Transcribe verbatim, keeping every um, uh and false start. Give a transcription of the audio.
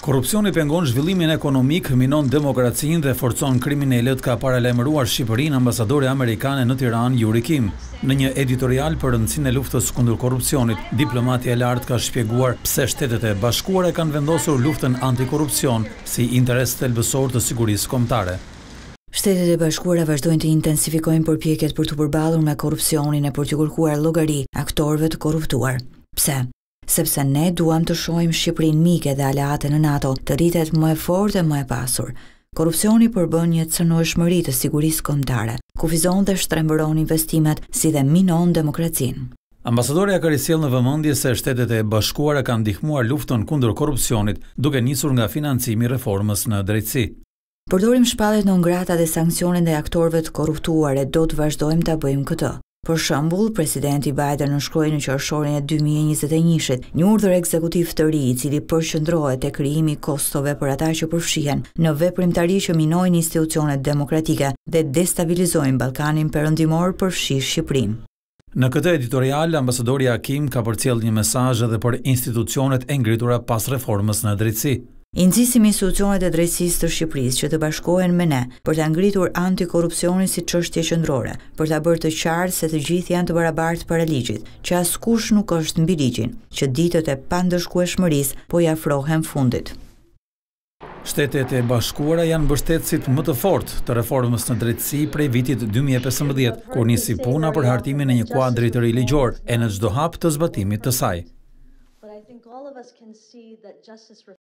Korrupsioni pengon zhvillimin ekonomik, minon demokracinë dhe forcon kriminelët, ka paralajmeruar Shqipërinë Ambasadorja amerikane në Tiranë Yuri Kim. Në një editorial për rëndësine luftës kundër korrupsionit, diplomatja e lartë ka shpjeguar pse Shtetet e Bashkuara kanë vendosur luftën anti-korrupsion si interes thelbësor të sigurisë kombëtare. Shtetet e Bashkuara vazhdojnë të intensifikojnë përpjekjet për të përballur me korrupsionin e për të kërkuar llogari aktorëve të korruptuar. Pse? Sepse ne duam të shohim Shqipërinë mike dhe aleate në NATO të rritet më e fortë dhe më e pasur. Korrupsioni përbën një cënoshmëri të sigurisë kombëtare, kufizon dhe shtrembëron investimet si dhe minon demokracinë. Ambasadorja ka risjell në vëmendje se Shtetet e Bashkuara kanë ndihmuar luftën kundër korrupsionit, duke nisur nga financimi i reformës në drejtësi. Përdorim shpalljet non grata dhe sanksionet ndaj aktorëve të korruptuar e do të vazhdojmë ta bëjmë këtë. Për shembull, Presidenti Biden nënshkroi në qershorin e dy mijë e njëzet e njëit një urdhër ekzekutiv të ri, i cili përqendrohet te krijimi i kostove për ata që përfshihen në veprimtari që minojnë institucionet demokratike dhe destabilizojnë Ballkanin Perëndimor, përfshi Shqipërinë. Në këtë editorial, Ambasadorja Kim ka përcjell një mesazh edhe për institucionet e ngritura pas reformës në drejtësi. I nxisim institucionet e drejtësisë të Shqipërisë që të bashkohen me ne për ta ngritur anti-korrupsionin si çështje qendrore, për ta bërë të qartë se të gjithë janë të barabartë para ligjit, që askush nuk është mbi ligjin, që ditët e pandëshkueshmërisë po i afrohen fundit. Shtetet e Bashkuara janë mbështetësit më të fortë të reformës në drejtësi prej vitit dy mijë e pesëmbëdhjetë, kur nisi puna për hartimin e një kuadri të ri ligjor e në çdo hap të zbatimit të saj.